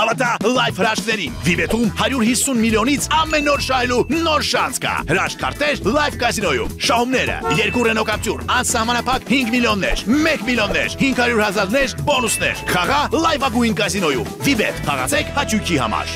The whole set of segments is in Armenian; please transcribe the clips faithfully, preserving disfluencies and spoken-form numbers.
Հավատա լայվ հրաշքներին։ Վիվետում հարյուր հիսուն միլիոնից ամեն օր շահելու նոր շանս կա։ Հրաշք քարտեր լայվ կազինոյում։ Շահումները երկու Renault Captur, անսահմանափակ հինգ միլիոններ, մեկ միլիոններ, հինգ հարյուր հազարներ, բոնուսներ։ Խաղա լայվագույն կազինոյում։ Վիվետ, խաղացեք հաճույքի համար։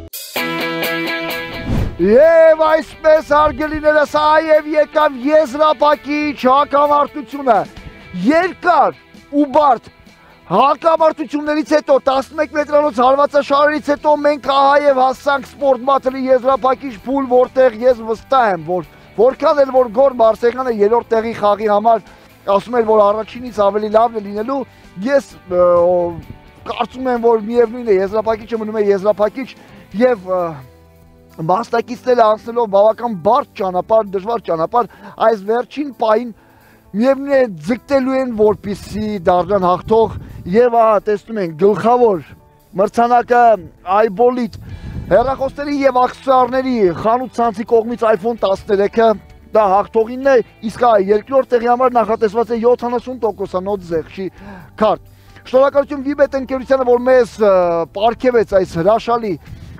Եվ այսպես հարգելիներս այև եկավ եզրափակիչ հակամարտությունը, երկար ու բարդ հակամարտություններից հետո տասնմեկ մետրանոց հարվածաշարերից հետո մենք ահայև հասանք սպորտ բաթլի եզրափակիչ փուլ, որտեղ ես վստահ եմ, որ որքան էլ որ Գոր Մարսեղյանը երրորդ տեղի խաղի համար ասում էր, որ առաջինից ավելի լավն է լինելու, ես կարծում եմ, որ միևնույն է եզրափակիչը մնում է եզրափակիչ եւ մասնակիցները անցնելով բավական բարդ ճանապարհ, դժվար ճանապարհ, այս վերջին պահին միևնույն է ձգտելու են, որպեսզի դառնան հաղթող եւ ահա տեսնում ենք գլխավոր մրցանակը iBollit հեռախոսների եւ աքսեսուարների խանութ ցանցի կողմից iPhone տասներեքը դա հաղթողինն է, իսկ երկրորդ տեղի համար նախատեսված է յոթանասուն տոկոսանոց զեղչի քարտ։ Շնորհակալություն Վիբետ ընկերությանը, որ մեզ պարգևեց այս հրաշալի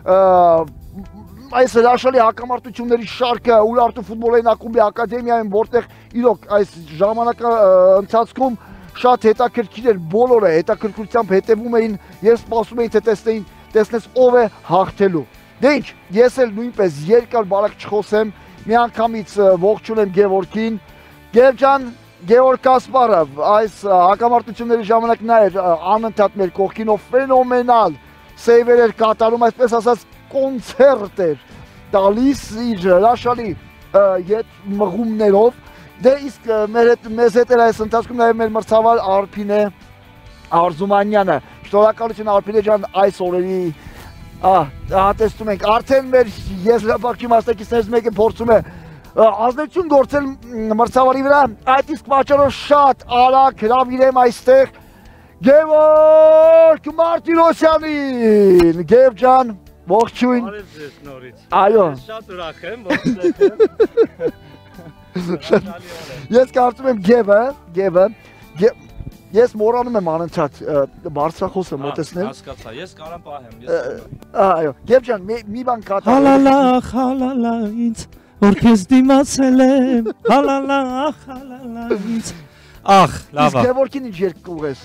այս հրաշալի հակամարտությունների շարքը Ուրարտու ֆուտբոլային ակումբի ակադեմիայում, որտեղ իրոք այս ժամանակը ընթացքում շատ հետաքրքիր էր, բոլորը հետաքրքրությամբ հետևում էին եւ սպասում էին, թե տեսնեին, տեսնես ով է հաղթելու։ Դե ինչ, ես էլ նույնպես երկար բարակ չխոսեմ, միանգամից ողջունեմ Գևորգին։ Գև ջան, Գևորգ Կասպարով, այս հակամարտությունների ժամանակ նա էր անընդհատ մեր կողքին, ով ֆենոմենալ սեյվեր էր կատարում, այսպես ասած կոնցերտ էր տալիս իր հրաշալի ետ մղումներով, դե իսկ մեզ հետ էր այս ընթացքում նաև մեր մրցավար Արփինե Արզումանյանը։ Շնորհակալություն Արփինե ջան, այս օրերի տեսնում ենք, արդեն մեր եզրափակիչ մասնակիցներից մեկը փորձում է ազդեցություն գործել մրցավարի վրա, այդ իսկ պատճառով շատ արագ հրավիրեմ այստեղ Գևորգ Մարտիրոսյանին։ Գև ջան, ողջույն։ Բարև ձեզ նորից։ Այո։ Շատ ուրախ եմ, որ եք։ Ես կարծում եմ Գևը, Գևը, ես մոռանում եմ անընդհատ բարձրախոսը մոտեցնել։ Հասկացա, ես կարամ պահեմ, ես։ Այո, Գև ջան, մի բան կատարել։ Հալալա, հալալա ինձ, որ քեզ դիմացել եմ, հալալա, հալալա ինձ։ Ախ, լավ։ Իսկ Գևորգին ինչ երգ կուղես։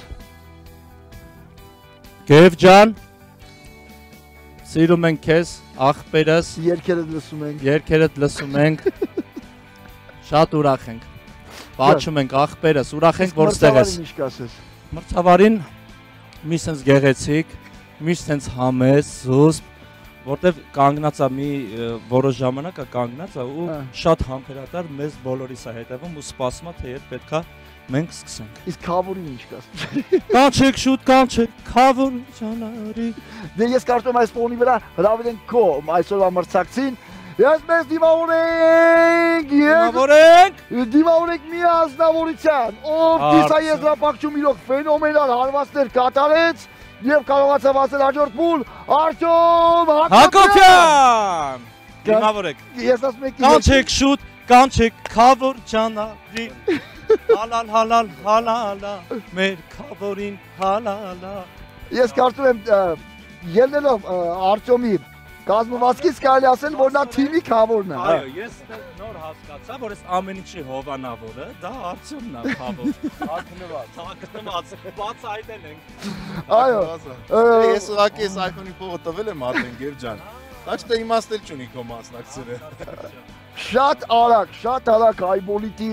Գև ջան, սիրում ենք քեզ, աղբերս, երգերդ լսում ենք, երգերդ լսում ենք, շատ ուրախ ենք, պաչում ենք աղբերս, ուրախ ենք, որ ստեղ ես։ Մրցավարին ինչ կասես։ Մրցավարին մի սենց գեղեցիկ, մի սենց համես, զուսպ, որտև կանգնած է մի որոշ ժամանակ է կանգնած է ու շատ համբերատար մեզ բոլորիս է հետևում ու սպասում է, թե երբ պետք է մենք սկսենք։ Իսկ Քավորին ինչ կասես։ Կանչեք շուտ, կանչեք, Քավոր ճանարի։ Դե ես կարծում եմ այս ֆոնի վրա հրավիրենք քո այսօրվա մրցակցին։ Ես մեզ դիմավորենք, դիմավորենք, դիմավորենք մի ազնվորության, ով դիսա եզրափակչում իրոք ֆենոմենալ հարվածներ կատարեց եւ կարողացավ ասել հաջորդ փուլ Արտյոմ Հակոբյան։ Դիմավորեք։ Ես ասում եմ կանչեք շուտ, կանչեք Քավոր ճանարի։ Հալալ, հալալ, հալալա, մեր Քավորին հալալա։ Ես կարծում եմ ելնելով Արտյոմի կազմվածքից կարելի ասել, որ նա թիմի Քավորն է։ Այո, ես նոր հասկացա, որ այս ամեն ինչի հովանավորը դա Արտյոմն է, Քավոր։ Ակնված, ակնված, բացայտել ենք։ Այո։ Ես ուղղակի այս iPhone-ի փողը տվել եմ Արտեն Գև ջան։ Դա չէ իմաստել չունի քո մասնակցությունը։ Շատ արագ, շատ արագ iBollit-ի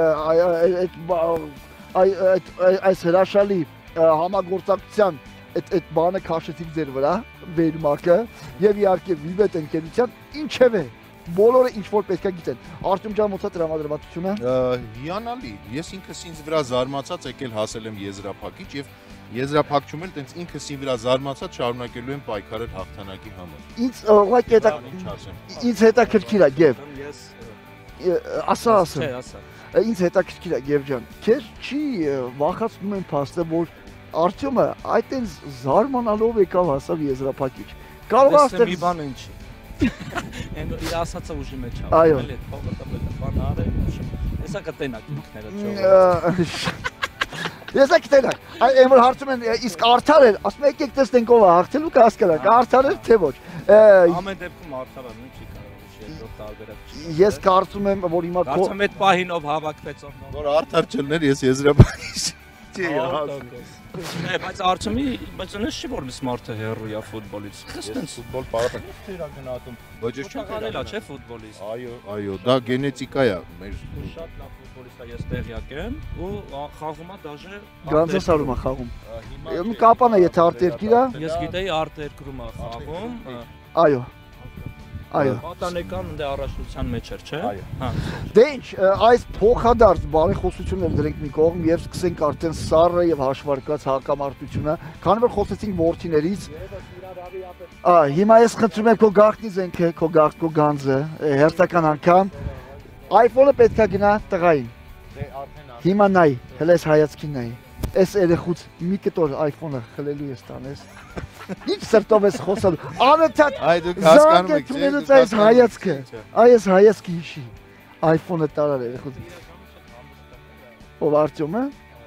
այս հրաշալի համագործակցության այդ բանը քաշեցիք ձեր վրա, վերմակը եւ իհարկե Վիվետ ընկերության, ինչևէ բոլորը ինչ որ պետք է գիտեն։ Արտյոմ ջան, ո՞նց է տրամադրվածությունը։ Հիանալի, ես ինքս ինձ վրա զարմացած եկել հասել եմ եզրափակիչ եւ եզրափակչում էլ տենց ինքս ինձ վրա զարմացած շարունակելու եմ պայքարել հաղթանակի համար։ Ինձ ուղղակի հետա ինձ հետաքրքիր է Գև։ Ասա, ասա։ Չէ, ասա։ Ինձ հետաքրքիր է Գև ջան։ Քեզ չի վախացնում են փաստը, որ Արտյոմը այդտենց զարմանալով եկավ հասավ եզրափակիչ։ Կարող է ասել մի բան ինչի։ Այն իր ասածը ուժի մեջ է։ Այո։ Էլ փողը տվել բան արել։ Հեսա կտենակ ինքները ճողը։ Ես եք տենակ, այն որ հարցում են իսկ արդար էր, ասում եք եք տեսնենք ով է հաղթել ու կհասկանանք, արդար էր թե ոչ։ Ամեն դեպքում արդարը նույն չի կարող երկրորդ տարբերակ չի։ Ես կարծում եմ, որ հիմա Կարծում եմ այդ պահին ով հավաքվեց ով նոր։ Որ արդար չլներ, ես եզրափակիչ չի հասնում։ Բայց Արչեմի, բայց ինձ չի որ մարդը հերոյա ֆուտբոլից։ Ես ֆուտբոլ պարապ Թերա գնահատում։ Ոչ ես չեմ Կարելա չէ ֆուտբոլիստ։ Այո, այո, դա գենետիկա է մեր։ Շատ լավ ֆուտբոլիստ է, ես տեղյակ եմ ու խաղում է դաժե Գանձասարում է խաղում։ Ու կապանը եթե արտերկիր է։ Ես գիտեի արտերկրում է խաղում։ Այո։ Այո։ Պատանեկան ընդ առաջնության մեջ էր, չէ՞։ Հա։ Դե ինչ, այս փոխադարձ բարեխոսությունները դրենք մի կողմ եւ սկսենք արդեն սառը եւ հաշվարկված հակամարտությունը, քանի որ խոսեցինք ворթիներից։ Ա, հիմա ես խնդրում եմ քո գաղտնի զենքը, քո գաղտ, քո գանձը, հերթական անգամ iPhone-ը պետքա գնա տղային։ Դե արդեն Հիմա նայ, հələ այս հայացքին նայ։ Այս երեխուց մի կտոր iPhone-ը խլելու ես տանես։ Ինչ սրտով ես խոսալու։ Անընդհատ Այ դուք հասկանում եք, ունենուց այս հայացքը, այս հայացքի հիշի։ iPhone-ը տարար երեխուց։ Ով Արտյոմը։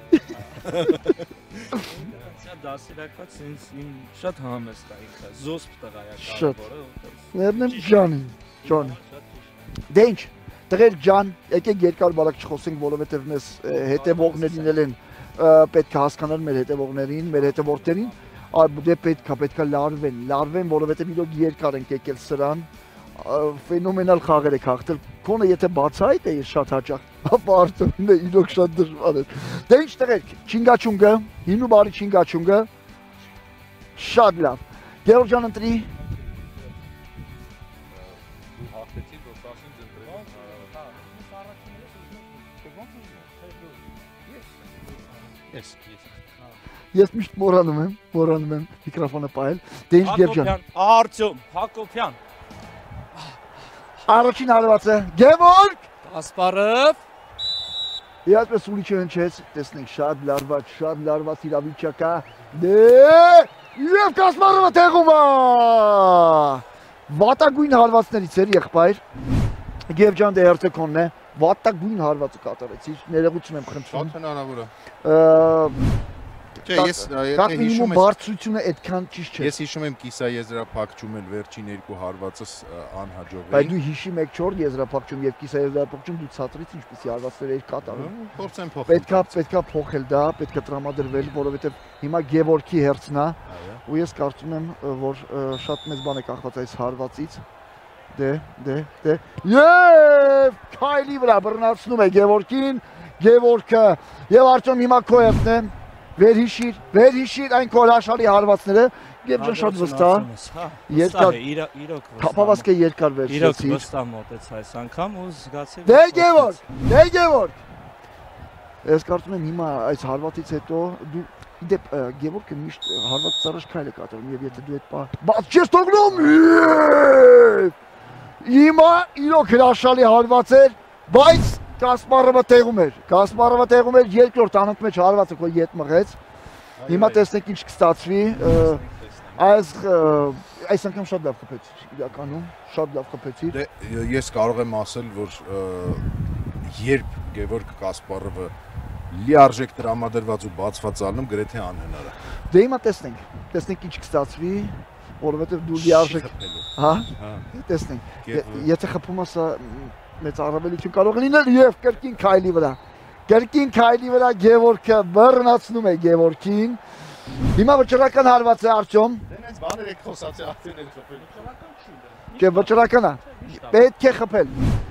Դասիրակված ինձ իմ շատ համեստ է ինքը, զոսպ տղա է Շատ։ կարևորը։ Ներնեմ ջանին, ջան։ Դե ինչ, տղեր ջան, եկեք երկար բարակ չխոսենք, որովհետև մեզ հետևողներին էլ են պետք է հասկանալ մեր հետևողներին, մեր հետևորդներին, դե պետքա, պետքա լարվեն, լարվեն, որովհետև իրոք երկար ենք եկել սրան, ֆենոմենալ խաղեր եք հաղթել, քոնը եթե բացահայտ է ես շատ հաճախ, ապա Արտյոմն է իրոք շատ դժվար է։ Դե ինչ տղերք, չինգաչունգը, հին ու բարի չինգաչունգը, շատ լավ։ Գևորգ ջան ընտրի։ Ես միշտ մոռանում եմ, մոռանում եմ միկրոֆոնը պահել։ Դե ինչ Գևորգ ջան։ Արտյոմ Հակոբյան։ Առաջին հարվածը Գևորգ Կասպարով։ Իհարկե ուրիշը հնչեց, տեսնենք շատ լարված, շատ լարված իրավիճակ է։ Դե եւ Կասպարովը տեղում է։ Վատագույն հարվածներից էր եղբայր։ Գևորգ ջան դե հերթը քոնն է։ Վատագույն հարվածը կատարեցիր, ներողություն եմ խնդրում։ Շատ հնարավոր է։ Չէ, ես եթե հիշում եմ, բարձրությունը այդքան ճիշտ չէ։ Ես հիշում եմ կիսաեզրափակչում էլ վերջին երկու հարվածս անհաջող Բայց էին։ դու հիշի մեկ չոր եզրափակչում եւ կիսաեզրափակչում դու ցածրից ինչպեսի հարվածներ էիր կատարում։ Փորձեմ փոխել։ Պետքա պետքա փոխել դա, պետքա տրամադրվել, որովհետեւ հիմա Գևորգի հերթն է, ու ես կարծում եմ, որ շատ մեծ բան է կախված այս հարվածից։ Դե, դե, դե։ Եվ քայլի վրա բռնացնում է Գևորգին, Գևորգը եւ Արտյոմ հիմա քո հերթն է։ Վերհիշիր, վերհիշիր այն քո հրաշալի հարվածները, Գևորգ ջան շատ վստահ։ Երկար իրոք թափավազք է երկար Իրոք վերցրեցի։ վստահ մոտեց այս անգամ ու զգացի Դե Գևորգ, դե Գևորգ։ Ես կարծում եմ հիմա այս հարվածից հետո դու դեպ Գևորգը միշտ հարվածից առաջ քայլ է կատարում եւ եթե դու այդ պահ բաց չես թողնում։ Հիմա իրոք հրաշալի հարված էր, բայց Կասպարովը տեղում էր, Կասպարովը տեղում էր երկրորդ անոնք մեջ հարվածը քո ետ մղեց։ Հիմա տեսնենք ինչ կստացվի։ Այս այս անգամ շատ լավ խփեց, իրականում շատ լավ խփեցիր։ Դե ես կարող եմ ասել, որ երբ Գևորգ Կասպարովը լիարժեք տրամադրված ու բացված ալնում գրեթե անհնար է։ Դե հիմա տեսնենք, տեսնենք ինչ կստացվի, որովհետև դու լիարժեք, հա, տեսնենք։ Եթե խփում ես մեծ առավելություն կարող լինել եւ կրկին քայլի վրա։ Կրկին քայլի վրա Գևորգը բռնացնում է Գևորգին։ Հիմա վճռական հարված է Արտյոմ։ Դենց բաներ եք խոսացի արդեն եք խփել։ Չէ, վճռական է։ Պետք է խփել։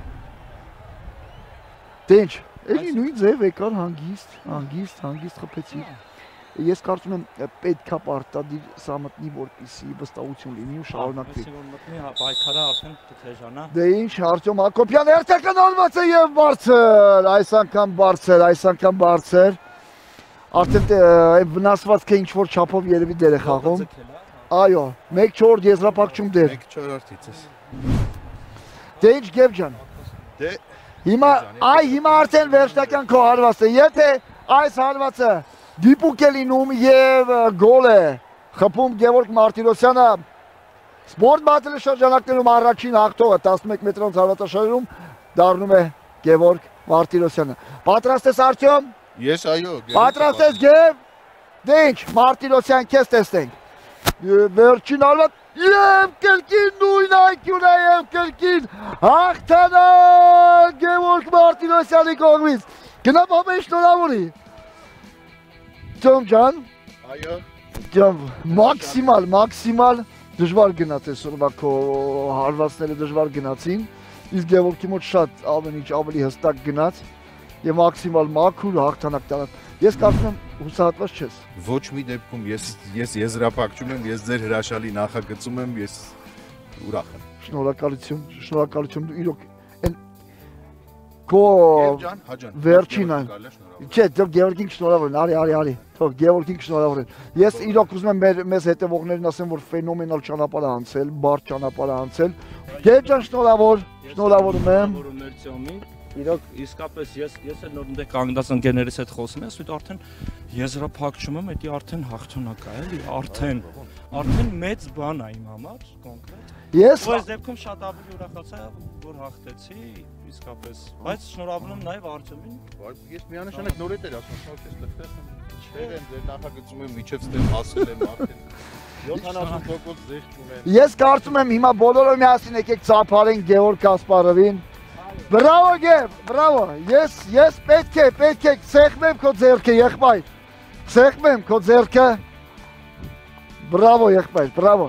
Դե ինչ, էլի նույն ձև եկար հանգիստ, հանգիստ, հանգիստ խփեցի։ Ես կարծում եմ պետքա պարտադիր սա մտնի, որպեսզի վստահություն լինի ու շարունակվի։ Մտնի պայքարը արդեն թեժանա։ Դե ինչ, Արտյոմ Հակոբյան հերթական հարված է եւ բարձր, այս անգամ բարձր, այս անգամ բարձր։ Արդեն այն վնասվածքը ինչ որ չափով երևի դեր է խաղում։ Այո, մեկ չորրորդ եզրափակում դեր։ մեկ չորրորդից ես։ Դե ինչ Գևորգ ջան։ Դե Հիմա այ հիմա արդեն վերջնական քո հարվածը, եթե այս հարվածը դիպուկ է լինում եւ գոլ է խփում Գևորգ Մարտիրոսյանը սպորտ բաթլի շրջանակներում առաջին հաղթողը տասնմեկ մետրոնց հարվածաշարերում դառնում է Գևորգ Մարտիրոսյանը։ Պատրաստ ես Արտյոմ։ Ես այո, Պատրաստ ես Գև։ Դե ինչ, Մարտիրոսյան քեզ տեսնենք։ Վերջին արված եւ կրկին նույն այկյուն է եւ կրկին հաղթանակ Գևորգ Մարտիրոսյանի կողմից։ Գնա բաբե շնորհավորի։ Ջոմ ջան։ Այո։ Ջոմ, մաքսիմալ, մաքսիմալ դժվար գնաց այսօրվա քո հարվածները դժվար գնացին։ Իսկ Գևորգի մոտ շատ ամեն ինչ ավելի հստակ գնաց եւ մաքսիմալ մաքուր հաղթանակ տանած։ Ես կարծում եմ հուսահատված չես։ Ոչ մի դեպքում ես ես եզրափակում եմ, ես ձեր հրաշալի նախագծում եմ, ես ուրախ եմ։ Շնորհակալություն, շնորհակալություն դու իրոք այն քո ջան, հաջան։ Վերջին այն։ Չէ, դու Գևորգին շնորհավորեն, արի, արի, արի։ Թող Գևորգին շնորհավորեն։ Ես իրոք ուզում եմ մեր մեզ հետևողներին ասեմ, որ ֆենոմենալ ճանապարհ է անցել, բարդ ճանապարհ է անցել։ Գեվ ջան, շնորհավոր, շնորհավորում եմ։ Իրոք իսկապես ես ես էլ նոր ընդ կանգնած ընկերներիս հետ խոսում եմ, ասում արդեն եզրափակում եմ, դա արդեն հաղթանակ է, էլի, արդեն արդեն մեծ բան է իմ համար, կոնկրետ։ Ես Այս դեպքում շատ ավելի ուրախացա, որ հաղթեցի, իսկապես, բայց շնորհավորում նաև Արտյոմին։ Ես միանշանակ նոր էտեր ասում, շնորհ ես տեղ չեմ ձեր նախագծում եմ միջև ստեմ հասել եմ արդեն յոթանասուն տոկոս զեղ չունեմ։ Ես կարծում եմ հիմա բոլորը միասին եկեք ծափարենք Գևորգ Կասպարովին։ Բրավո Գև, բրավո։ Ես ես պետք է, պետք է ցեղմեմ քո ձեռքը, եղբայր։ Ցեղմեմ քո ձեռքը։ Բրավո եղբայր, բրավո։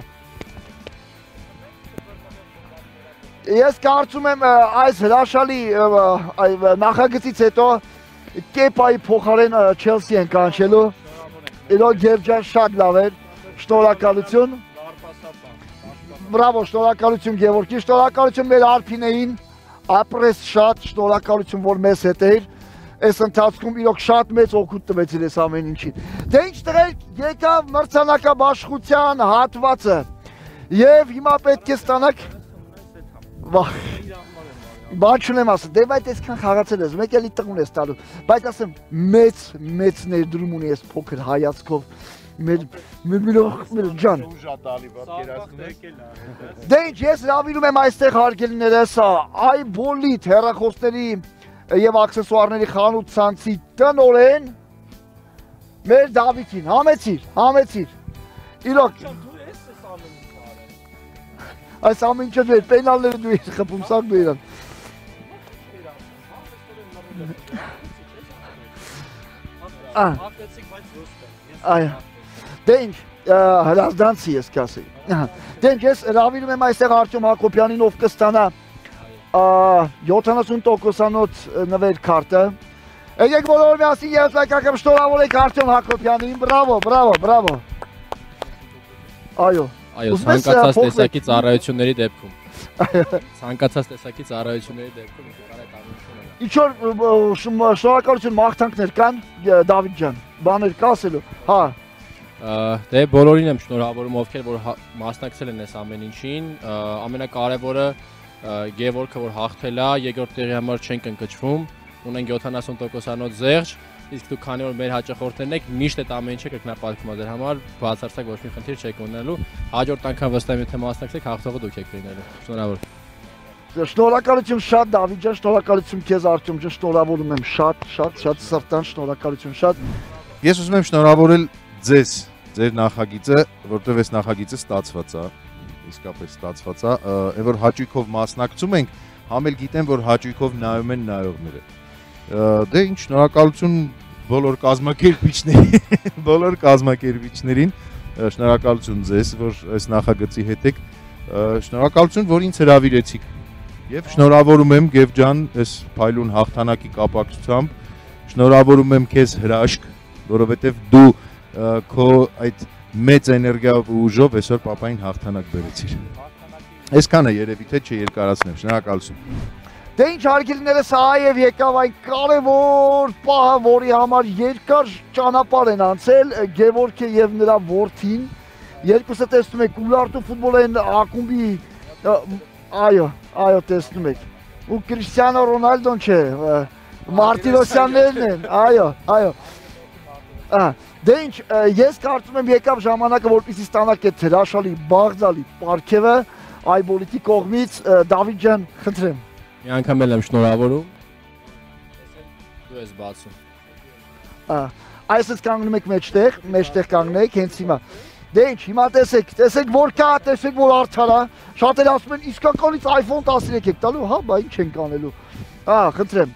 Ես կարծում եմ այս հրաշալի նախագծից հետո Կեպայի փոխարեն Չելսի են կանչելու։ Իրոք Գև ջան շատ լավ էր։ Շնորհակալություն։ Բրավո, շնորհակալություն Գևորգի, շնորհակալություն մեր Արփինեին։ Ապրես շատ, շնորհակալություն որ մեզ հետ էր։ Այս ընթացքում իրոք շատ մեծ օգուտ տվեցիր այս ամեն ինչին։ Դե ինչ տղերք, եկավ մրցանակաբաշխության հատվածը։ Եվ հիմա պետք է ստանաք Վախ։ Բան չունեմ ասել, դե բայց այսքան խաղացել ես, մեկ էլի տղուն ես տալու, բայց ասեմ մեծ մեծ ներդրում ունի այս փոքր հայացքով մեր մեր ջան։ Դե ինչ ես հրավիրում եմ այստեղ հարգելիներս, այ բոլիթ հեռախոսների եւ աքսեսուարների խանութ ցանցի տնօրեն մեր Դավիթին, համեցիր, համեցիր։ Իրոք Այս ամեն ինչը դու ես, պենալները դու ես, խփումսակ դու իրան։ Այ, դե ինչ, հրազդանցի ես կասեի։ Դե ինչ, ես հրավիրում եմ այստեղ Արտյոմ Հակոբյանին, ով կստանա յոթանասուն տոկոսանոց նվեր քարտը։ Եկեք բոլորը միասին երթլայքակամ շնորհավորեք Արտյոմ Հակոբյանին, բրավո, բրավո, բրավո։ Այո։ Այո, ցանկացած տեսակի ծառայությունների դեպքում։ Ցանկացած տեսակի ծառայությունների դեպքում կարեք անունը։ Ինչ որ շնորհակալություն մաղթանքներ կան, Դավիթ ջան, բաներ կա ասելու։ Հա։ Դե բոլորին եմ շնորհավորում, ովքեր որ մասնակցել են այս ամեն ինչին, ամենակարևորը Գևորգը որ հաղթել է, երկրորդ տեղի համար չենք ընկճվում, ունենք յոթանասուն տոկոսանոց զեղչ, իսկ դուք քանի որ մեր հաճախորդներն եք, միշտ այդ ամեն ինչը կրկնապատկվում է ձեր համար, բացարձակ ոչ մի խնդիր չեք ունենալու, հաջորդ անգամ վստահ եմ թե մասնակցեք, հաղթողը դուք եք լինելու։ Շնորհավոր։ Շնորհակալություն շատ Դավիթ ջան, շնորհակալություն քեզ Արտյոմ ջան, շնորհավորում եմ շատ, շատ, շատ սրտան շնորհակալություն շատ։ Ես ուզում եմ շնորհավորել ձեզ, ձեր նախագիծը, որտեղ այս նախագիծը ստացված է, իսկապես ստացված է, այն որ հաճույքով մասնակցում ենք, համ էլ գիտեմ, որ հաճույքով նայում են նայողները։ Դե ինչ շնորհակալություն բոլոր կազմակերպիչների, բոլոր կազմակերպիչներին, շնորհակալություն ձեզ, որ այս նախագծի հետ եք, շնորհակալություն, որ ինձ հրավիրեցիք։ Եվ շնորհավորում եմ Գև ջան, այս փայլուն հաղթանակի կապակցությամբ, շնորհավորում եմ քեզ հրաշք, որովհետև դու քո այդ մեծ էներգիայով ու ուժով այսօր պապային հաղթանակ բերեցիր։ Այսքանը երևի թե չերկարացնեմ, շնորհակալություն։ Դե ինչ հարգելիներս այև եկավ այն կարևոր պահը, որի համար երկար ճանապարհ են անցել Գևորգը եւ նրա որդին։ Երկուսը տեսնում եք Ուրարտու ֆուտբոլային ակումբի, այո, այո տեսնում եք։ Ու Կրիշտիանո Ռոնալդոն չէ, Մարտիրոսյաններն են, այո, այո։ Դե ինչ, ես կարծում եմ եկավ ժամանակը, որպեսզի ստանաք այդ հրաշալի բաղձալի պարգևը այ բոլիտի կողմից, Դավիթ ջան, խնդրեմ։ Մի անգամ էլ եմ շնորհավորում։ Դու ես բացում։ Այսպես կանգնում եք մեջտեղ, մեջտեղ կանգնեք, հենց հիմա։ Դե ինչ, հիմա տեսեք, տեսեք որ կա, տեսեք որ արդար է։ Շատերը ասում են իսկականից iPhone տասնյոթ եք տալու, հա, բա ինչ ենք անելու։ Ահա, խնդրեմ։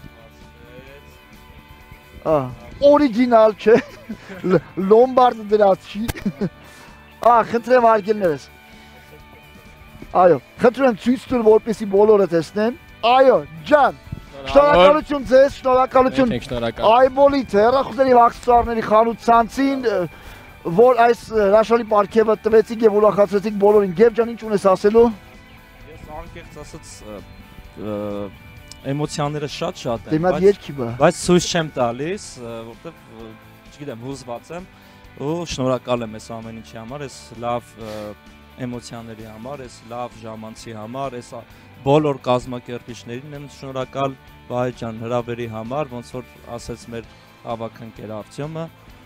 Ահա, օրիգինալ չէ։ Լոմբարդ դրած չի։ Ահա, խնդրեմ արգելներս։ Այո, խնդրեմ ցույց տուր, որպեսզի բոլորը տեսնեն։ Այո, ջան։ Շնորհակալություն ձեզ, շնորհակալություն Այբոլիթ հեռախոսների եւ աքսեսուարների խանութ ցանցին, որ այս հրաշալի պարգևը տվեցիք եւ ուրախացրեցիք բոլորին։ Գև ջան, ինչ ունես ասելու։ Ես անկեղծ ասած էմոցիաները շատ-շատ են, բայց երկի բա։ Բայց ցույց չեմ տալիս, որովհետեւ չգիտեմ, հուզված եմ ու շնորհակալ եմ այս ամեն ինչի համար, այս լավ էմոցիաների համար, այս լավ ժամանցի համար, այս բոլոր կազմակերպիչներին եմ շնորհակալ Վահե ջան հրավերի համար, ոնց որ ասեց մեր հավաքընկեր Արտյոմը,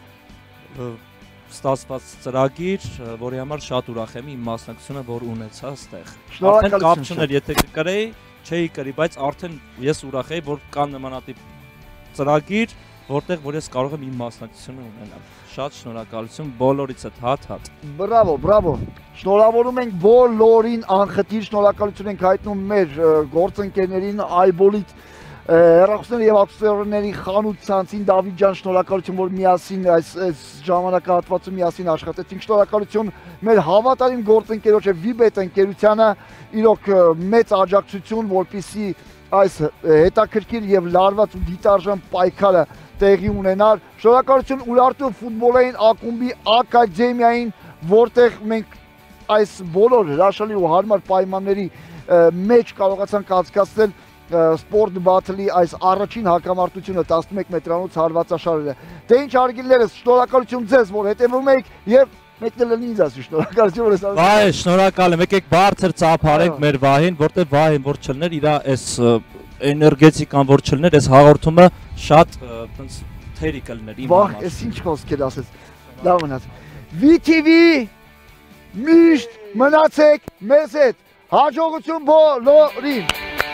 ստացված ծրագիր, որի համար շատ ուրախ եմ իմ մասնակցությունը, որ ունեցա այստեղ։ Արդեն կապ չուներ, եթե կկրեի, չէի կրի, բայց արդեն ես ուրախ եի, որ կա նմանատիպ ծրագիր, որտեղ որ ես կարող եմ իմ մասնակցությունը ունենալ։ Շատ շնորհակալություն բոլորից հատ-հատ։ Բրավո, բրավո։ Շնորհավորում ենք բոլորին անխտիր շնորհակալություն ենք հայտնում մեր գործընկերներին Այբոլիթ հեռախոսների եւ աքսեսուարների խանութ ցանցին Դավիթ ջան, շնորհակալություն որ միասին այս ժամանակահատվածում միասին աշխատեցինք, շնորհակալություն մեր հավատարիմ գործընկերոջ Վիբետ ընկերությանը, իրոք մեծ աջակցություն, որպեսզի այս հետաքրքիր եւ լարված ու դիտարժան պայքարը տեղի ունենար։ Շնորհակալություն Ուրարտու ֆուտբոլային ակումբի ակադեմիային, որտեղ մենք այս բոլոր հրաշալի ու հարմար պայմանների մեջ կարողացանք անցկացնել սպորտ բաթլի այս առաջին հակամարտությունը տասնմեկ մետրանոց հարվածաշարերը։ Դե ինչ արգելներս, շնորհակալություն ձեզ, որ հետևում եք եւ մեկնել են ինձ ասի շնորհակալություն, որ ես ասում եմ։ Վայ, շնորհակալ եմ, եկեք բարձր ծափարենք մեր Վահին, որտեղ Վահին որ չլներ իր այս էներգետիկան որ չլներ, այս հաղորդումը շատ այտենց թերի կլներ իմ համար։ Վախ, ես ինչ խոսքեր ասես։ Լավ մնաց։ վի թի վի միշտ մնացեք մեզ հետ։ Հաջողություն բոլորին։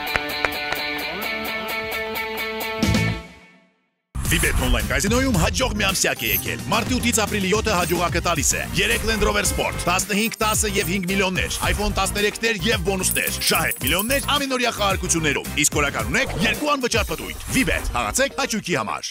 Վիբետ օնլայն կազինոյում հաջող մի ամսյակ է եկել։ Մարտի ութից ապրիլի յոթը հաջողակը տալիս է երեք Land Rover Sport, տասնհինգ, տասը եւ հինգ միլիոններ, iPhone տասներեքներ եւ բոնուսներ, շահեք միլիոններ ամենօրյա խաղարկություններում։ Իսկ օրական ունեք երկու անվճար պտույտ։ Վիբետ, հաղացեք հաճույքի համար։